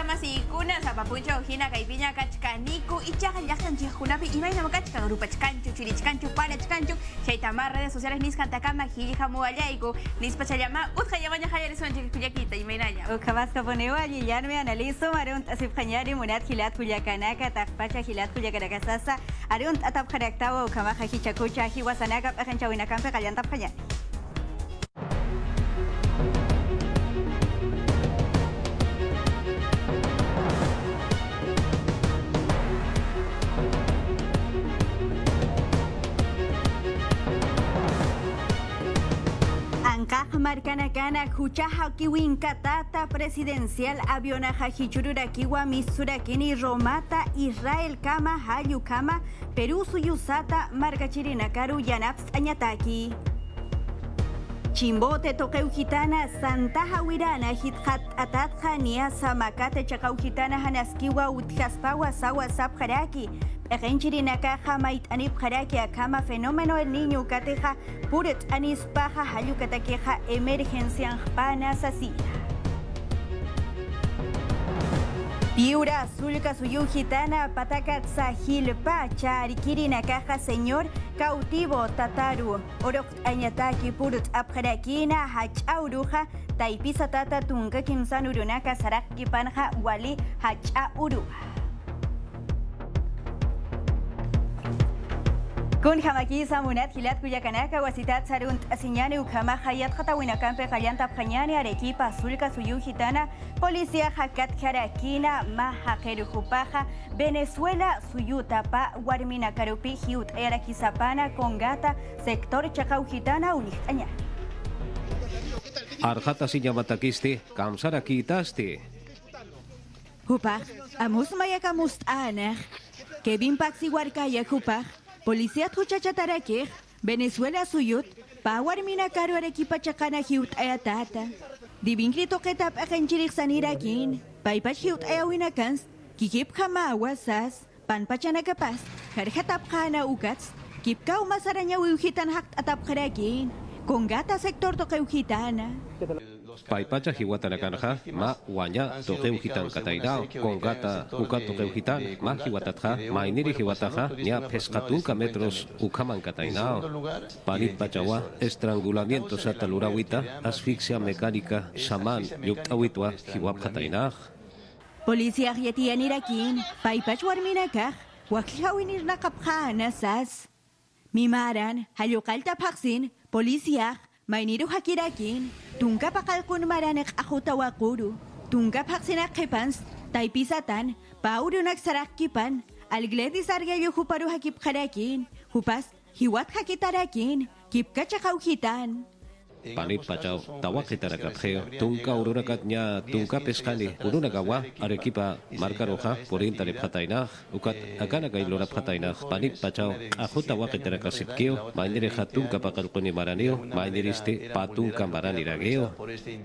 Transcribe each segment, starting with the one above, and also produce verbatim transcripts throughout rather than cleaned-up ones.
Hola masikuna sapapucho hina kaipiña kachkaniku ichaqa llaqtanchikkunapi imayna makachkan rupachkanchu chirichkanchu parachkanchu chaytama redes sociales nisqantakama hillqa muallayku nispa challama utqa llamaña hayarisonchik kullakita imaynalla ukhamasqa punewa lillarmi analizo arunt asipqañari munat hilat kullakanaka taqpacha hilat kullakarakasasa arunt atapqaraktawa ukhamaqa hichakucha hiwasanaka p'aqanchawinakampi qallantapqañari. Ankaq markanakana huchaha kiwinkatata presidencial avionaja hichururakiwa misurakini Romata Israel kama hayu kama Perú suyusata markachirinakaru yanaps añataki. Chimbote toqeujitana santaja wirana hitqat atatja niasa makate chaqaujitana hanaskiwa utjaspawa sawa sapjaraki. Egenchirinaka jamait anip jaraki akama fenómeno el niño kateja puret anis paja hayukatakeja emergencia pana sasira. Piura sulka suyu gitana patakat sahil pacha arikirinakaja señor cautivo tataru orok añataki purut apjarakina hachauruja taipisa tata tunga kimsanurunaka saraki panja wali hachauruja. Kun hamaki samunat hilat kuyakanaka wasitat sarunt asiñani ukama hayat khatawinakampe qallanta pqañani Arequipa sulka suyu gitana policía hakat jarakina mahakerujupaja Venezuela suyu tapa warmina karupi hiut erakisapana kongata sector chaqau gitana ulihtaña. Arjata siñamatakisti kamsarakitasti. Hupaj amus mayakamust anaj Kevin Paxi warkaya hupaj Policía Tuchachatarake, Venezuela suyut, Power Minakaru Arequipa Chacana Hiut Ayatata. Divingrito Ketap Agenchirik Sanirakin, Paipach Hiut Ayawinakans, Kikip Hama Wasas, Panpachana Kapas, Karhatap Hana Ukats, Kipkau Masaraña Ujitan Hakt Atap Harakin, Kongata Sector Tokeujitana. Paipacha hiwatanakanja ma wanya tokeujitan katairao kongata uka tokeujitan ma hiwatatja mainiri hiwataja nya pescatunca metros ukaman katainao panit pachawa estrangulamiento satalurawita asfixia mecánica shaman yuktawitwa hiwap katainaj. Policía yetianirakin paipach warminakaj wakhawinir nakapja sas mimaran hayukalta paksin policía Mainiru hakirakin, tunga pakalkun maranek ahutawakuru, tunga paksinak kepans, taipisatan, paurunak sarakkipan, algledis argayo huparu hakip harakin, hupas, hiwat hakitarakin, kipkachakauhitan. Panit pachao, tawakitarakatjeo, tunka ururakatnya, tunka pescani, urunagawa, Arequipa, marca roja, porinta de patainaj, ukat, akanaka y lora patainaj, panit pachao, ajuta wakitarakasipkeo, mainereja tunka pakalkuni maraneo, maineriste, patunka maranirageo.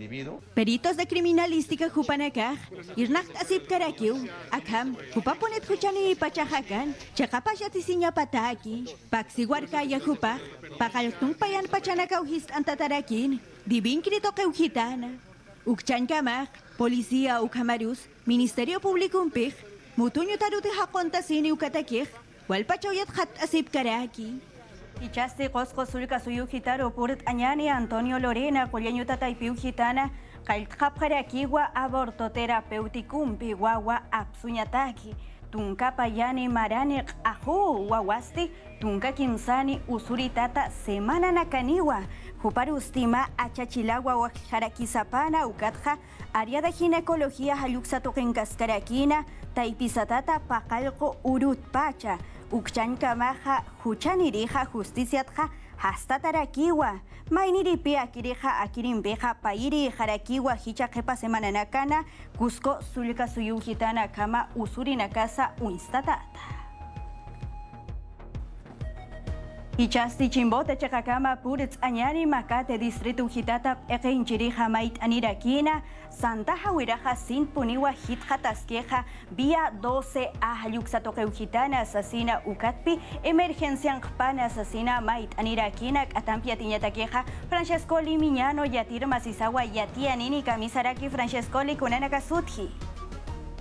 Peritos de criminalística hupanakaj, irnacht asip karakiu, akam, hupaponet huchani pachahakan, chakapashatisinya pataki, paksiwarkaya hupaj, pakaltung payan pachanakauhist antataraki. Divinkrito keujitana. Ukchankamaj, Policía Ukamarus, Ministerio Público Umpij, Mutuño Tarute Hakontasini Ukatakij, Walpachoyat Hat Asip Karaki. Ichaste Cosco Sulka Suyu Gitaro Purt Añani Antonio Lorena, Coleñuta Taipiu Gitana, Kaltkap Harakiwa, Aborto Terapeuticum, Pihuahua, Apsuñataki. Tunka payani maranek ahu wawasti tunka kimsani usuritata semana nakaniwa huparustima achachilagua wakharakisapana ukatja área de ginecología hayuksa toqenkaskarakina taipisatata pakalko urut pacha ukchankamaja huchanirija justiciatja hasta tarakiwa mainiripi akirija akirimbeja pairi jarakiwa hicha jepa semana nakana Cusco sulka suyu gitana kama usurina casa uinstatata. Ichasti chimbote chakakama puritz añani makate distrito hitata eqinchirija mait anirakina Santa Hawiraja sin puniwa hit hatasqueja vía doce a Yuxatoqueujitana asesina Ucatpi emergencia pana asesina mait anirakina atampia tiñataqueja Francescoli Miñano yatir masisawa yatianini camisaraki Francescoli kunana kasutji.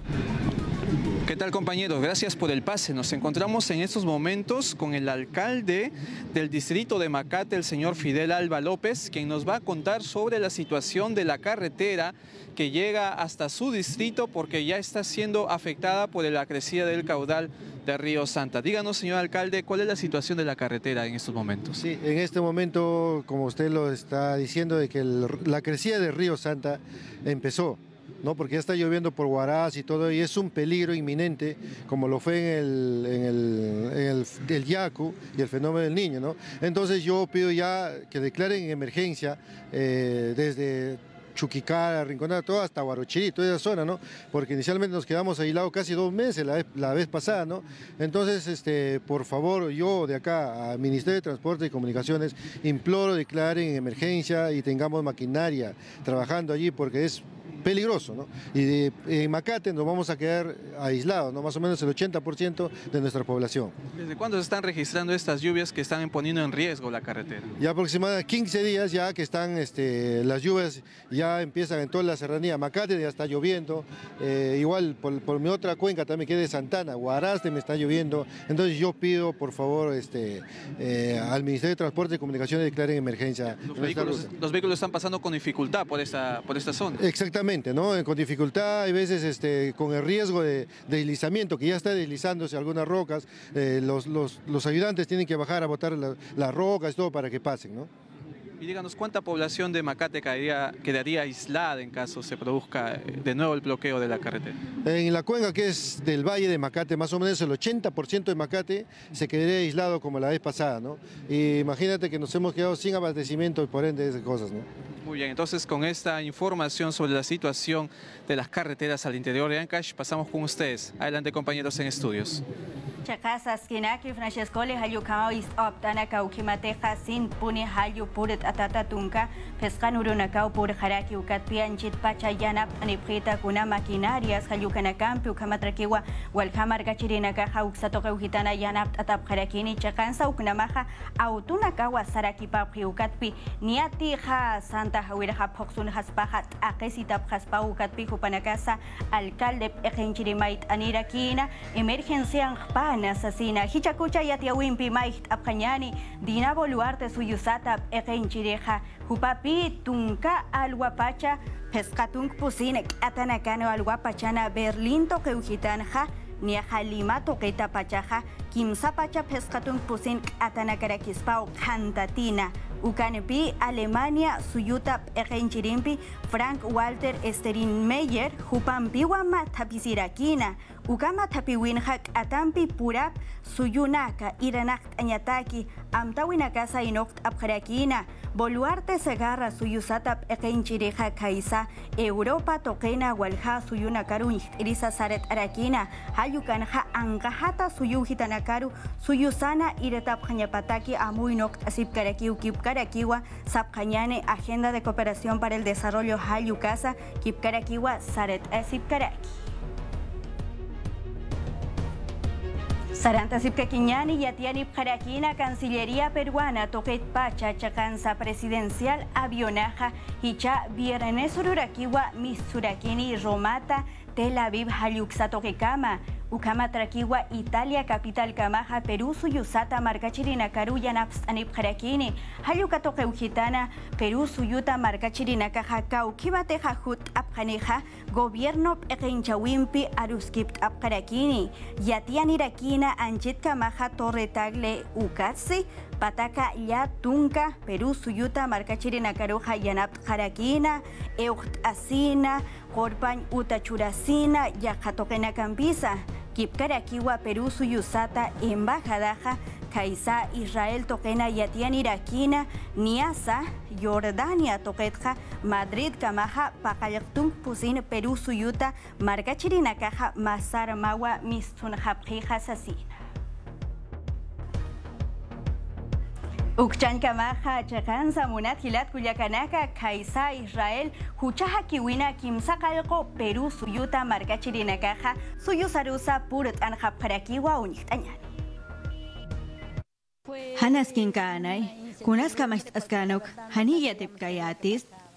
¿Qué tal, compañeros? Gracias por el pase. Nos encontramos en estos momentos con el alcalde del distrito de Macate, el señor Fidel Alba López, quien nos va a contar sobre la situación de la carretera que llega hasta su distrito porque ya está siendo afectada por la crecida del caudal de Río Santa. Díganos, señor alcalde, ¿cuál es la situación de la carretera en estos momentos? Sí, en este momento, como usted lo está diciendo, de que el, la crecida del Río Santa empezó, ¿no? Porque ya está lloviendo por Huaraz y todo, y es un peligro inminente, como lo fue en el, en el, en el, el Yacu y el fenómeno del Niño, ¿no? Entonces yo pido ya que declaren emergencia eh, desde Chuquicara, Rinconada, todo hasta Huarochirí, toda esa zona, ¿no? Porque inicialmente nos quedamos aislados casi dos meses la vez, la vez pasada, ¿no? Entonces, este, por favor, yo de acá al Ministerio de Transporte y Comunicaciones imploro declaren en emergencia y tengamos maquinaria trabajando allí porque es peligroso, ¿no? Y de, en Macate nos vamos a quedar aislados, ¿no? Más o menos el ochenta por ciento de nuestra población. ¿Desde cuándo se están registrando estas lluvias que están poniendo en riesgo la carretera? Ya aproximadamente quince días ya que están, este, las lluvias ya empiezan en toda la serranía. Macate ya está lloviendo, eh, igual por, por mi otra cuenca también que es de Santana, Huaraste me está lloviendo. Entonces yo pido por favor este, eh, al Ministerio de Transporte y Comunicaciones declaren emergencia. Los vehículos, los vehículos están pasando con dificultad por esta, por esta zona. Exactamente. ¿No? Con dificultad, hay veces este, con el riesgo de, de deslizamiento, que ya está deslizándose algunas rocas, eh, los, los, los ayudantes tienen que bajar a botar la, las rocas y todo para que pasen, ¿no? Y díganos, ¿cuánta población de Macate quedaría, quedaría aislada en caso se produzca de nuevo el bloqueo de la carretera? En la cuenca que es del Valle de Macate, más o menos el ochenta por ciento de Macate se quedaría aislado como la vez pasada, ¿no? Y imagínate que nos hemos quedado sin abastecimiento y por ende esas cosas, ¿no? Muy bien, entonces con esta información sobre la situación de las carreteras al interior de Ancash, pasamos con ustedes. Adelante, compañeros en estudios. Chakasas kinaki Francesco le hayu kama is optana kaukimate sin puni hayu purit atata tunka pescan urunakau pur haraki ukatpian chit pacha yanap aniprita kuna maquinarias hayu kanakampi ukamatrakiwa walhamar gachirinaka hauksato kaukitana yanap atap harakini chakansa uknamaha autunakawa saraki papri ukatpi niati ha santa hawira ha poksun haspahat akesitap haspa ukatpi kupanakasa alcalde ekenchirimait anirakina emergencia pa asesina hichakucha yatiawimpi maiht apkanyani dinabo luarte suyusata ekenchireja hupapi tunka alwapacha pescatunk pusinek atanakano alwapachana berlinto keujitanja ni halima toqueta pachaja kimsa pacha pescatunk pusin atanakarakispa cantatina Ukanepi, Alemania, Suyuta, Erenchirimpi, Frank Walter Steinmeier, Jupampiwa Matapizirakina, Ukama Tapiwinhak, Atampi Purap, Suyunaka, Iranak Añataki, Amtawinakasa Inokt Abjarakina, Boluarte Segarra, Suyusatap Erenchireja Kaisa, Europa Tokena, Walha, Suyunakaru, Irisa Saret Arakina, Hayukanha, Angahata, Suyuhitanakaru, Suyusana, Iretap Hañapataki, Amuinokt Asipkaraki, Kipkarakiwa, Sapkanyane, Agenda de Cooperación para el Desarrollo Hayukasa, Kipkarakiwa, Saret Asipkaraki. Saranta Sipkakiñani, Yatiani Pjarakina, Cancillería Peruana, Toquet Pacha, Chacanza Presidencial, Avionaja, Hicha, Viernes Ururakiwa, Misurakini, Romata, Tel Aviv, Hayuksa Toquecama, Ukama Trakiwa, Italia, Capital Kamaja, Perú, Suyusata, Marcachirina, Caruya, Naps, Anipjarakini, Hayuka Toqueujitana, Perú, Suyuta, Marcachirina, Cajacau, Kibateja, Hut, Abjaneja, Gobierno Ekenchawimpi, Aruskipt, Abjarakini, Yatian Irakina, Anchit Kamaja, Torre Tagle, Ukatsi, Pataka, Ya, Tunca, Perú, Suyuta, Marcachirina, Caruja, Yanap, Jarakina, Eucht Asina, Corpañ, Utachurasina, Yajatoquena Campisa, Kipkarakiwa, Perú, Suyusata, Embajadaja, Kaisa, Israel, Toquena, Yatian, Irakina, Niasa, Jordania, Toquetja, Madrid, Kamaja, Pacayactung, Pusin, Perú, Suyuta, Marcachirina, Caja, Mazar, Mawa, Mistunjapjija, Sasina. Ukchan Kamaja, Chakansa, Munat, Hilat, Cuyacanaka, Kaisa, Israel, Huchaja, Kiwina, Kimsakalco, Perú, Suyuta, Marcachirina, Caja, Suyusarusa, Purut, Anjaparakiwa, Unitañani. Hanaskin Kanai, Kunaska Maskanok, Haniyatip Kayatis,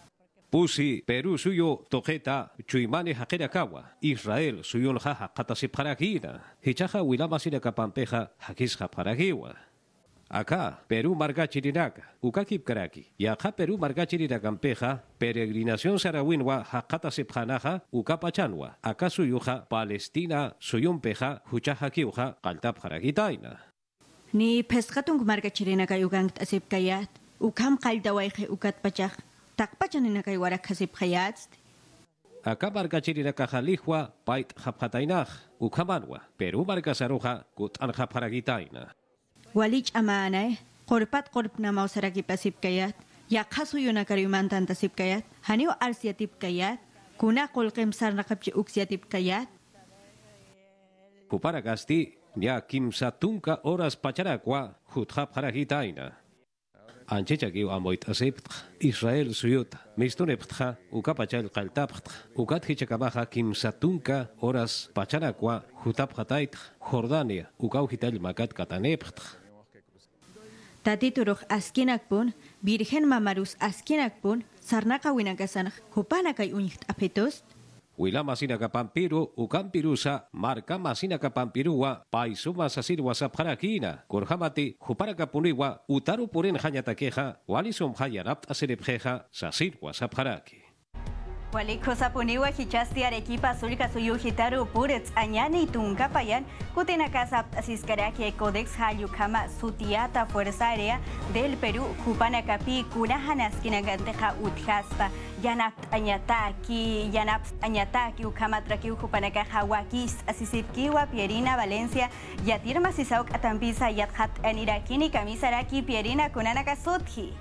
Pusi Perú suyo toqueta chuimane hakerakawa Israel suyo jaja katasipharakina hichaja wilama sina kapampeja hakisja paragiwa. Acá, Perú margachirinaca, ukakip karaki. Y acá Perú margachirinakampeja, peregrinación sarawinwa, hakata sepjanaja, ukapachanwa. Acá suyuja, Palestina, suyumpeja, huchaja kiuja, kaltap harakitaina. Ni pescatung margachirinaca yugang asipkayat, ukam kaldawaiche ukatpachaj, takpachaninaka yuarak hasipkayat. Acá margachirinaca jalijwa, pait hapjatainaj, ukamanwa. Perú margasaroja, kutan haparagitaina. Walich amaanay, korpat korpna mausaraki pasipkayat, yakasuyuna kariumantan tasipkayat, haniw arsiatipkayat, kuna kolkem sarnakapchi uksiatipkayat. Kuparagasti, ya kimsatunka horas pacharakwa, huthap haragitaina. Anchichakiw amoit asiptja, Israel suyut, mistuneptja, ukapachal kaltaptja, ukat hichakamaja kimsatunka horas pacharakwa, hutap hataitja, Jordania, ukauhital makat kataneptja. Tatituruk askinakpun, Virgen Mamarus askinakpun, sarnaka winakasanaj, hupanakay unyiht apetos. Wilama sinaka pampiru, ukampirusa, marka masinaka pampirua, paisuma sasirwa sapharakina, kurhamati, huparaka puniwa, utaru purin hanyatakeja, walisum hayarapt aserepjeja, sasirwa sapharaki. Waliko sapuniwa hichasti Arequipa sulka suyu hitaru purets añani tunka payan kutina casa asiskaraki e codex hayukama sutiata fuerza aérea del Perú Jupanakapi kunahanaskinaganteja utjaspa yanapt añataki yanapt añataki ukama traki Jupanaka hawakis asisipkiwa Pierina Valencia yatirma sisauk atampisa yathat anirakini kamisaraki Pierina kunanaka sutji.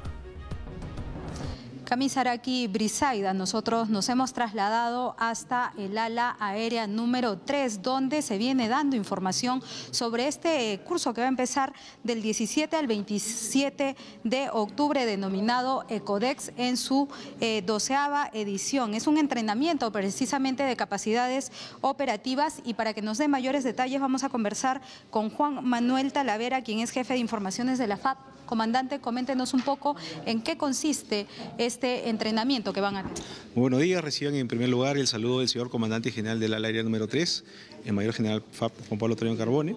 Kamisaraki Brisaida, nosotros nos hemos trasladado hasta el ala aérea número tres, donde se viene dando información sobre este curso que va a empezar del diecisiete al veintisiete de octubre, denominado ECODEX en su eh, doceava edición. Es un entrenamiento precisamente de capacidades operativas, y para que nos dé mayores detalles vamos a conversar con Juan Manuel Talavera, quien es jefe de informaciones de la F A P. Comandante, coméntenos un poco en qué consiste este entrenamiento que van a tener. Muy buenos días, reciban en primer lugar el saludo del señor comandante general del ala aérea número tres, el mayor general F A P Juan Pablo Troyano Carbone.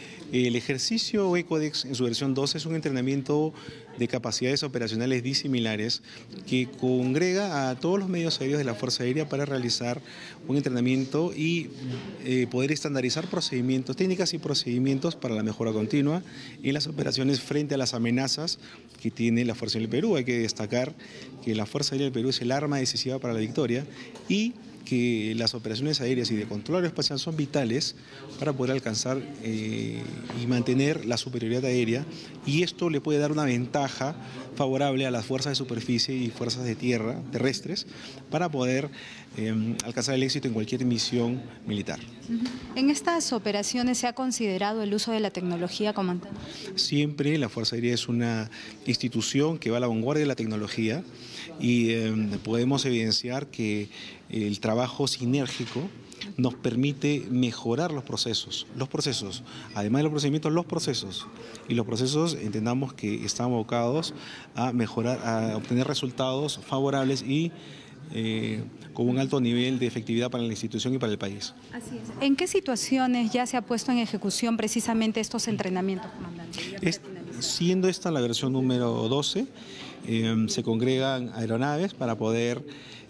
El ejercicio ECODEX en su versión dos es un entrenamiento de capacidades operacionales disimilares que congrega a todos los medios aéreos de la Fuerza Aérea para realizar un entrenamiento y eh, poder estandarizar procedimientos, técnicas y procedimientos para la mejora continua en las operaciones frente a las amenazas que tiene la Fuerza Aérea del Perú. Hay que destacar que la Fuerza Aérea del Perú es el arma decisiva para la victoria y que las operaciones aéreas y de control aeroespacial son vitales para poder alcanzar eh, y mantener la superioridad aérea, y esto le puede dar una ventaja favorable a las fuerzas de superficie y fuerzas de tierra terrestres para poder eh, alcanzar el éxito en cualquier misión militar. ¿En estas operaciones se ha considerado el uso de la tecnología, comandante? Siempre la Fuerza Aérea es una institución que va a la vanguardia de la tecnología, y eh, podemos evidenciar que el trabajo sinérgico nos permite mejorar los procesos, los procesos, además de los procedimientos, los procesos. Y los procesos entendamos que están abocados a mejorar, a obtener resultados favorables y eh, con un alto nivel de efectividad para la institución y para el país. Así es. ¿En qué situaciones ya se ha puesto en ejecución precisamente estos entrenamientos, comandante? Es, siendo esta la versión número doce, eh, se congregan aeronaves para poder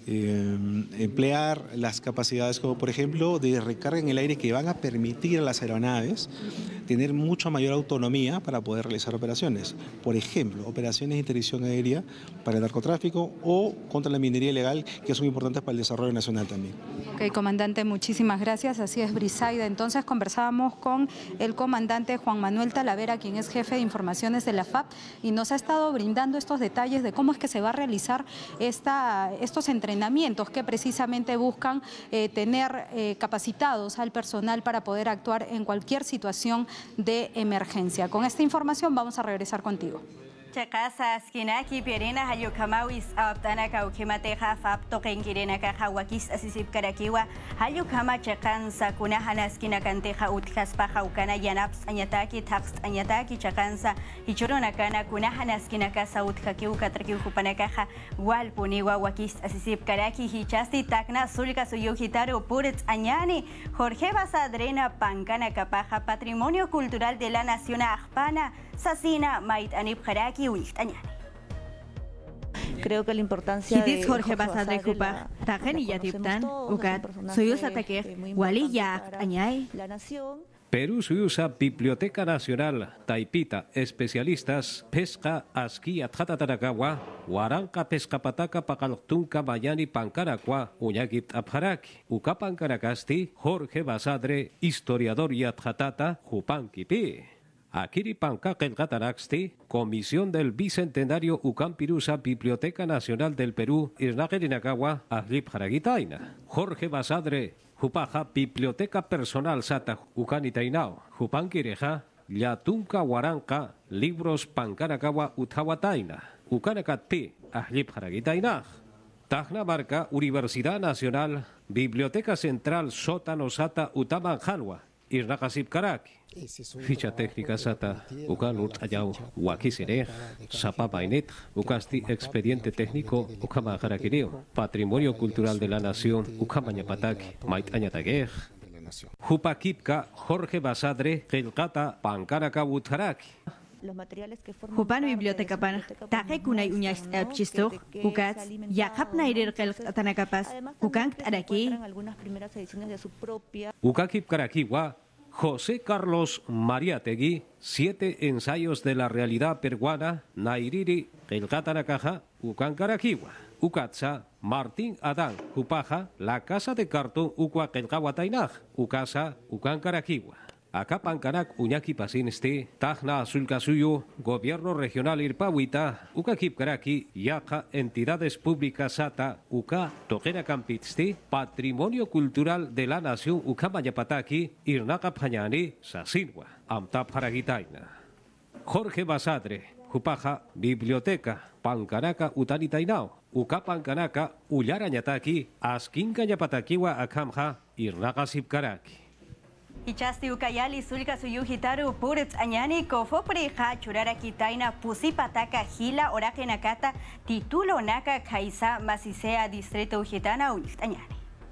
Eh, emplear las capacidades como por ejemplo de recarga en el aire, que van a permitir a las aeronaves tener mucha mayor autonomía para poder realizar operaciones. Por ejemplo, operaciones de interdicción aérea para el narcotráfico o contra la minería ilegal, que son importantes para el desarrollo nacional también. Ok, comandante, muchísimas gracias. Así es, Brisaida. Entonces conversábamos con el comandante Juan Manuel Talavera, quien es jefe de informaciones de la F A P, y nos ha estado brindando estos detalles de cómo es que se va a realizar esta, estos entrenamientos que precisamente buscan eh, tener eh, capacitados al personal para poder actuar en cualquier situación de emergencia. Con esta información vamos a regresar contigo. chaqasa skinaki pirina hayo kamawis aptana ka ukimateja fap token kirena ka hawakis asisip karakiwa hayo kama chaqan sakuna hanaskina kanteja utkas paja ukana yanaps anyataki tax anyataki chaqansa hichurona kana kuna hanaskina ka sautkaki ukatraki upanakaja walpuniwa wakis asisip karaki hichasti takna sulka suyujitaru purets añani Jorge Basadrena pankana kapaja patrimonio cultural de la nación ajpana Sasina Mait Anip Haraki Uistañani. Creo que la importancia de Jorge Basadre Kupa, Tajani Yatiptan, Ukat, Soyuz Ataque, Wali Yak, Añay. La nación. Perú Suyusa Biblioteca Nacional, Taipita, especialistas, pesca, asquí, atjatatarakawa, Huaranca, pescapataca, pacaltunca, mayani, pancaracua, uñagip abharaki, ucapancaracasti, Jorge Basadre, historiador y atjatata, Jupanquipi. Akiri Pancakel Gataraxti, Comisión del Bicentenario Ucampirusa, Biblioteca Nacional del Perú, Isnagelinagawa, Aglip Haragitaina, Jorge Basadre, Jupaja, Biblioteca Personal Sata, Ucanitainao, Jupanquireja, Yatunca Huaranca, Libros Pancaragawa Utawataina, Ucanacatpi, Aglip Haragitaina. Tacna Marca, Universidad Nacional, Biblioteca Central Sótano Sata Utamanjalwa, Irnakasip Karaki. Ficha técnica sata, ukan urt ayau, wakisere, sapa bainet, ukasti expediente técnico, ukama jaraquireo, patrimonio cultural de la nación, ukamañapatak, mait añatagej. Jupakipka, Jorge Basadre, Gelkata, Pancaraka Utjaraki. Jupan biblioteca pan, taje kunay uñas epchisto, ukat, yakap nairir kelk tanakapas, ukankt araki. Ukakip Karakiwa. José Carlos Mariátegui, siete ensayos de la realidad peruana, Nairiri, Gelgatanakaja, Ucancaraquiwa, Ucatza, Martín Adán, Upaja, La Casa de Cartón, Ucua Gelgawatainaj, Ucasa, Ucancaraquiwa. Acapancanac, Uñaki Pasinsti, Tajna Sulcasuyo, Gobierno Regional Irpahuita, Ucakip Karaki, Yaja, Entidades Públicas Sata, Uca, Toquera Campitsti, Patrimonio Cultural de la Nación Ucamayapataki, Irnaca Pañani, Sasinwa, Amtap Haragitaina. Jorge Basadre, Jupaja, Biblioteca, Pancanaca Utanitainao, Ucapancanaca, Ullarañataki, Asquincayapatakiwa Akamja, Irnaca Sipkaraki. Ichasti ukayali sulka suyujitaru purets añani kofopreja churara kitaina pusipataka hila orake nakata titulo naka kaisa masisea distrito ujitana uñani.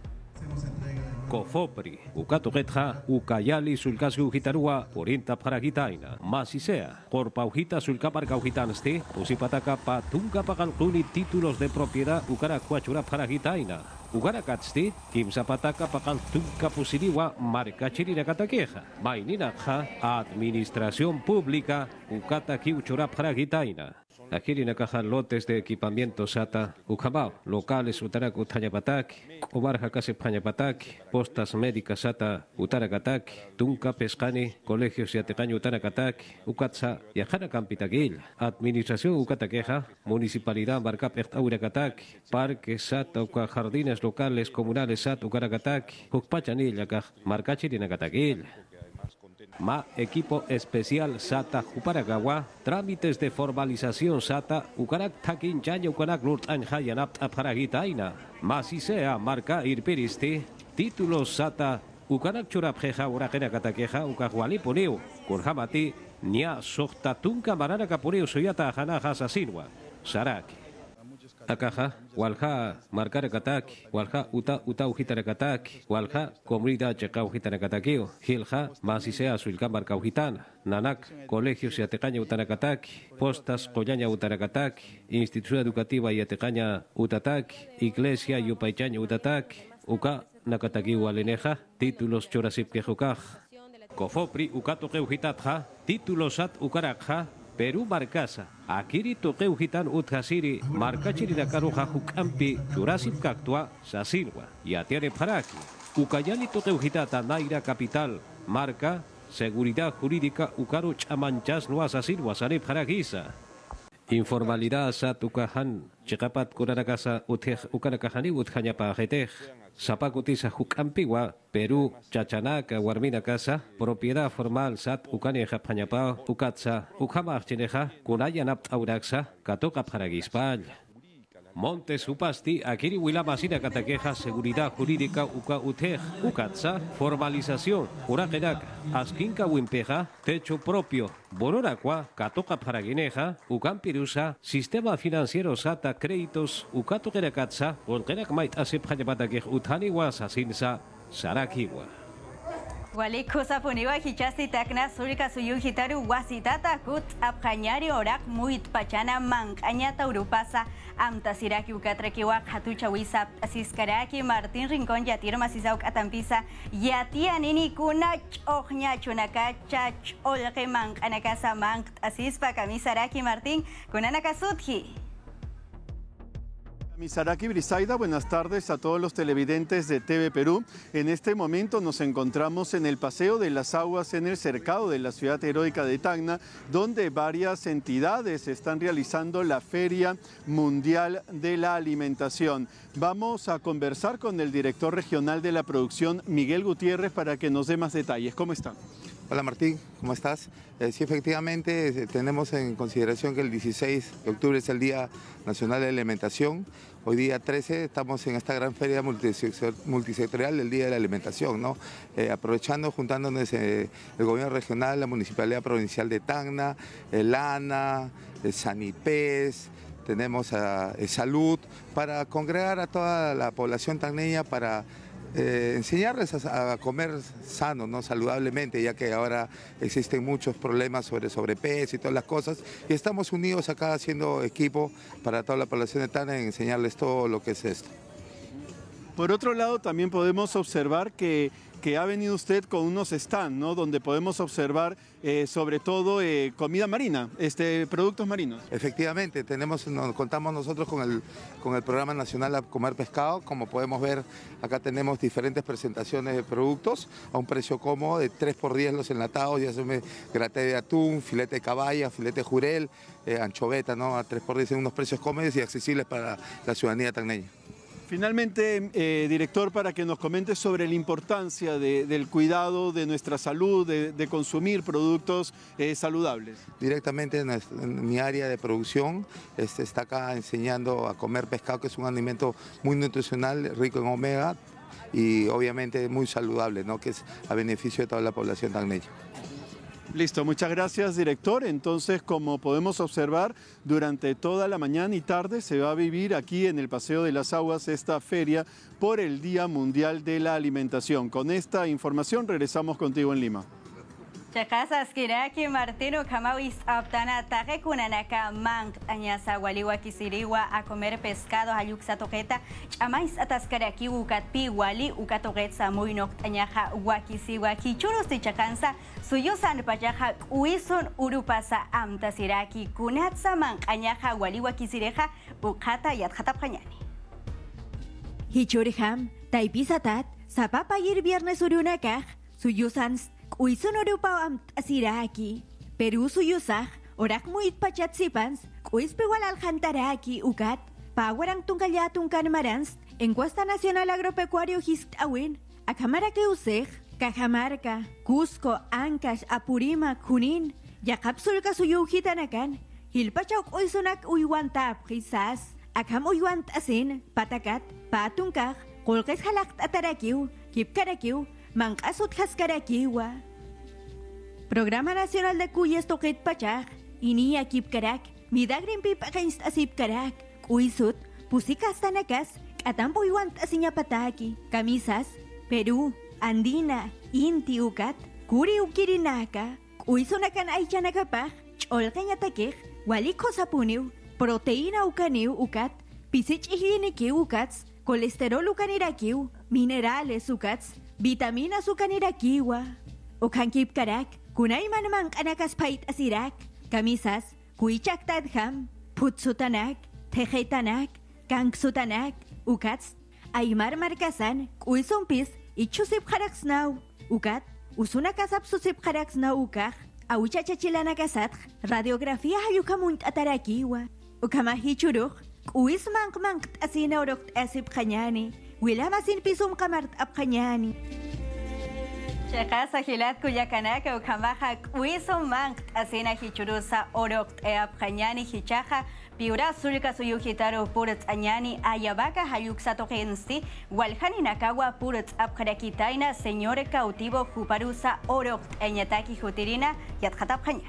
Kofopri, Ukatogetja, Ukayali sulkasgu gitarua, Porinta Paragitaina, Masisea, Corpaujita sulcaparcaugitanste, Usipataka patunca pagalcuni títulos de propiedad Ukaracuachura Paragitaina. Ugarakatsti, Kimsapataka pagaltunca pusiriwa, Marcachirina Cataqueja, Maininaja, Administración Pública, Ukatakiuchura Paragitaina. Aquí en la caja lotes de equipamiento SATA, Ucabao, locales Utarak Utañapatak, Obarja Casepañapatak, postas médicas SATA, Utarakatak, Tunca Pescani, colegios Yatecaño Utarakatak, Ucatza, Yajana Campitaquil, Administración Ucataqueja, Municipalidad Barcap Aurakatak, Parques SATA, Uca Jardines Locales Comunales SATA, Ucarakatak, Ucpachanil, Yacaj, Marcachirinacataquil. Ma equipo especial SATA Juparagawa, trámites de formalización SATA, Ukarak Takin Chanya Ukarak Nurt Anjayanap Aparagitaina, Masisea marca Irperisti, títulos SATA, Ukarak Churapjeja Urakena Katakeja, Ukahuali Poneo, Kurhamati, Nia Sohtatunka Marana Kapureo Soyata Hanaja Sasinwa, Saraki. Akaja, Walja, Marcar Kataki, Walja, Uta, Uta Ujitarakatak, Walja, Comunidad Chacau Gitanacatakio, Gilja, Masisea Sulcán Marcaujitana, Nanak, Colegio Yatecaña Utanakatak, Postas Coyaña Utanacatak, Institución Educativa Yatecaña Utatak, Iglesia Yupaichaña Utatak, Uka, Nakataki Waleneja, títulos Chorasip Quejukaj, Kofopri, Ukato Queujitatja, títulos Sat Ukarakja, Perú Marcasa, Akiri Toqueu Gitan Uthasiri, Marcachiri Dakaruja Hukampi, Jurasip Cactua, Sasinwa, Yatiare Paraki, Ucayali Toqueu Gitata Naira Capital, Marca, Seguridad Jurídica Ukaru Chamanchas Nua Sasinwa Sare Parakisa. Informalidad sat ukahan, chikapat kuranakasa utej ukanakahani utjañapa ajetej. Zapacutiza Jucampiwa, Perú, Chachanaca, Guarmina Casa, propiedad formal Sat, Ucaneja, Pañapao, Ucatza, Ucamar Chineja, Kunayanap Auraxa, Catoca Paraguispal. Montes Upasti, Akiri Wilamasina Cataqueja, Seguridad Jurídica, Uca Utej, Ucatza, Formalización, Uraquenac, Asquinca Wimpeja, Techo Propio, Bororacua, Catoca Paraguineja, Ucampirusa, Sistema Financiero Sata, Créditos, Ucato Queracatza, Volquerac Mait Asip Hajabataquej, Utaniwa, Sasinsa, Sarakiwa. Waliko sapuniwa hichasti takna surika suyu hitaru wasitata kut apkañari orak muit pachana mankañata urupasa amtasiraki ukatrakiwa hatucha wisap asiskaraki Martín Rincón yatir masisauk atampisa yatia nini kuna chokña chunaka chach olke mankanakasa mankt asispa kamisaraki Martín kunanakasutji. Misaraki Brisaida, buenas tardes a todos los televidentes de T V Perú. En este momento nos encontramos en el Paseo de las Aguas en el cercado de la ciudad heroica de Tacna, donde varias entidades están realizando la Feria Mundial de la Alimentación. Vamos a conversar con el director regional de la producción, Miguel Gutiérrez, para que nos dé más detalles. ¿Cómo están? Hola Martín, ¿cómo estás? Eh, sí, efectivamente eh, tenemos en consideración que el dieciséis de octubre es el Día Nacional de la Alimentación. Hoy día trece estamos en esta gran feria multisectorial del Día de la Alimentación, ¿no? Eh, aprovechando, juntándonos eh, el gobierno regional, la Municipalidad Provincial de Tacna, el ANA, el Sanipes, tenemos a, a Salud, para congregar a toda la población tacneña para Eh, enseñarles a, a comer sano, ¿no? Saludablemente, ya que ahora existen muchos problemas sobre sobrepeso y todas las cosas, y estamos unidos acá haciendo equipo para toda la población de Tacna en enseñarles todo lo que es esto. Por otro lado, también podemos observar que, que ha venido usted con unos stands, ¿no? Donde podemos observar eh, sobre todo eh, comida marina, este, productos marinos. Efectivamente, tenemos, nos, contamos nosotros con el, con el Programa Nacional a Comer Pescado. Como podemos ver, acá tenemos diferentes presentaciones de productos a un precio cómodo de tres por diez los enlatados, ya se me graté de atún, filete de caballa, filete de jurel, eh, anchoveta, ¿no? A tres por diez en unos precios cómodos y accesibles para la ciudadanía tacneña. Finalmente, eh, director, para que nos comente sobre la importancia de, del cuidado de nuestra salud, de, de consumir productos eh, saludables. Directamente en, en mi área de producción este, está acá enseñando a comer pescado, que es un alimento muy nutricional, rico en omega y obviamente muy saludable, ¿no? Que es a beneficio de toda la población tacneña. Listo, muchas gracias, director. Entonces, como podemos observar, durante toda la mañana y tarde se va a vivir aquí en el Paseo de las Aguas esta feria por el Día Mundial de la Alimentación. Con esta información regresamos contigo en Lima. Chakasas kiraki Martino Kamawis Aptana Taje Kunanaka Mank Añasa Waliwa Kisiriwa a comer pescado Hayuxa Toqueta Chamais Ataskaraki Ukatpi Wali Ukatoquet Samuinok Añaja Wakisiwa Kichuros de Chakansa Suyusan Payaja Uison Urupasa Amtasiraki Kunatsa Mank Añaja Waliwa Kisireja Ukata Yatjata Pañani Hichuriham Taipisatat Zapapa ir viernes Urunakaj Suyusan Uison Urupa am asiraki, Perú suyusaj, orak muit pachatsipans, uispewal aljantaraki ukat, pawarang tungkalyatun kanmarans, encuesta nacional agropecuario histawin, akamara que usej, Cajamarca, Cusco, Ancash, Apurima, Junín, yakapsulka suyujitanakan, hilpachauk uisonak uyuantap quizás, akam uyuant asin, patakat, patunkaj, kolkes halakt atarakiu, kipkarakiu, Mancasut Haskarakiwa. Programa Nacional de Cuyes Toquet Pachaj, Inia Kipkarak, Midagrin Pip Against Asip Karak, Kuisut, Pusikas Tanakas, Katampo Iwant Asiñapataki, Camisas, Perú, Andina, Inti Ukat, Kuri Ukirinaka, Kuisonakan Aichanakapaj, Cholkañatakej, Waliko Sapuniu, Proteína Ukaniu Ukat, Pisich Ihiniki Ukats, Colesterol Ukanirakiu, Minerales Ukats, Vitaminas ukanirakiwa, ukankip karak, kunay manamang kanakas pait asirak, kamisas, kuichak tadham, putsutanak, tejetanak, kangsutanak, ukats, aymar markasan, kuisumpis, ichusip haraksnaw, ukat, usunakasap susip haraksnaw ukak, Auchachachilana kasat, radiografía hayukamunt atarakiwa. Ukamahi churuk, uis mank mank asina orok asip kanyani. Wilamasin pisum kamart ap kanyani. Chekasa hilat kuyakanaka ukamaha uisum mank asina hichurusa orok ap kanyani hichaha. Piura sulka suyu hitaro purat anyani ayabaka hayuk sato gensti walhani nakawa purat apkarakitaina señor cautivo juparusa orok enyataki jutirina yathatap kanyani.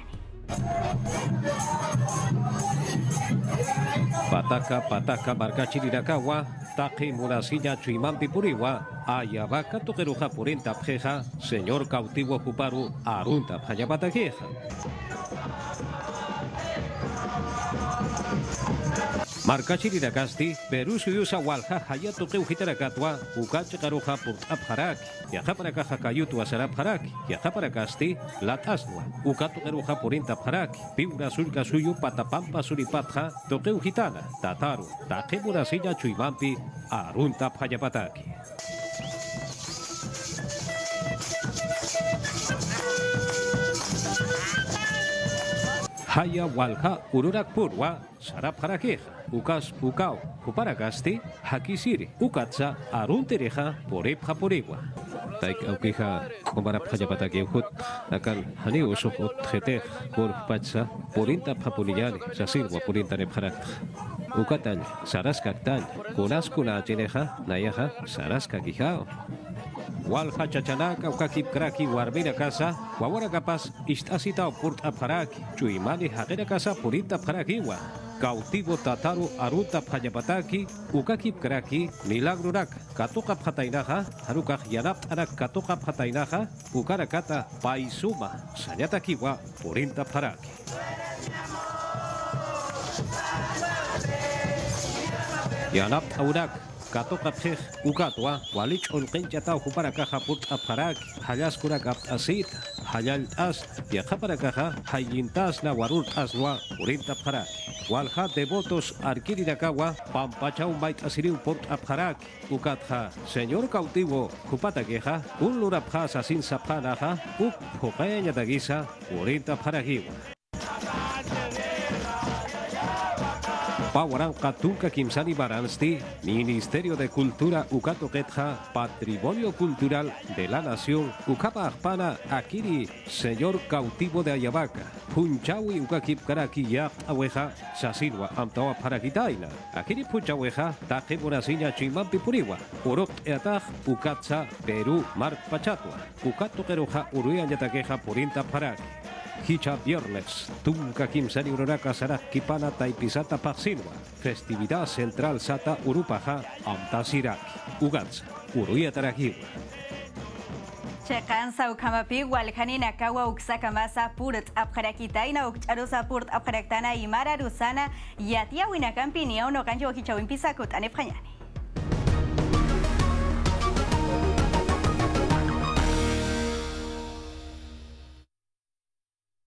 Pataka pataka barkachiri nakawa taki murasilla chuimampi puriwa ayabaka tokeruja purenta pjeja señor cautivo juparu arunta pjayabata queja. Markachiri nakasti, Perú suyusa walha hayato keuhitarakatwa, ukache karuja purt abharak, yaha para kaja kayutu asarab harak, yaha para kasti, lataswa, ukato keruja purinta abharak, piura sulka suyu patapampa suripatja, tokeuhitana, tataru, takebura silla chuimampi, arunta bhayapataki. Haya walha ururak purwa, sarap harakeja, ukas ukao, kuparakasti, hakisiri, ukatsa, aruntereja, porepja porigua. Taik aukija, kombarap hajapataki ukut, akan hani usuk utjetej, kur patsa, porinta papuniyani, sasirwa porinta nepharak. Ukatan, saraskaktan, kunas kuna cheneja, nayaja, saraskakijao. Walha chachanaka ukakip kraki warbina casa, wawara kapas istasita purt apharaki, chuimani hagera casa purinta pharakiwa. Cautivo tataru aruta phayapataki, ukakip kraki, milagro rak, katoka phatainaja, harukaj yanap arak katoka phatainaja, ukarakata paisuma, sanyatakiwa purinta pharaki. Yanap aurak, katoka pej ukatwa walich olqenchata huparakaja purt apharak hayas kurak asit hayal as yahaparakaja hayintas na warult aswa urinta apharak walha devotos arkirinakawa pampachau bait asiriu purt apharak ukatja señor cautivo kupatakeja un lurapja sasin sapanaja uk hoqeña tagisa urinta apharakiwa. Pawaran Katunka Kimsani Baransti, Ministerio de Cultura Ukato Ketja, Patrimonio Cultural de la Nación, Ukapa Ajpana, Akiri, Señor Cautivo de Ayabaca, Punchawi Ukakip Karaki Yap Aweja, Sasirwa Amtawa Parakitaina, Akiri Punchaweja, Taje Morasiña Chimampi Puriwa, Urok Eataj, Ukatsa, Perú, Mark Pachatua, Ukato Keroja, Uruya Yatakeja, Purinta Paraki. Hicha viernes, Tunka Kimsani Uroraka Sarak Kipana Taipisata Paxilwa, Festividad Central Sata Urupaja, Amtasiraki, Ugatsa, Uruya Tarakiwa. Chekansa ukamapi walhani nakawa uksakamasa purt apkarakitaina ukcharusa purt apkaraktana imara rusana yatia winakampi niauno kanjo hichawin pisakut anefanyani.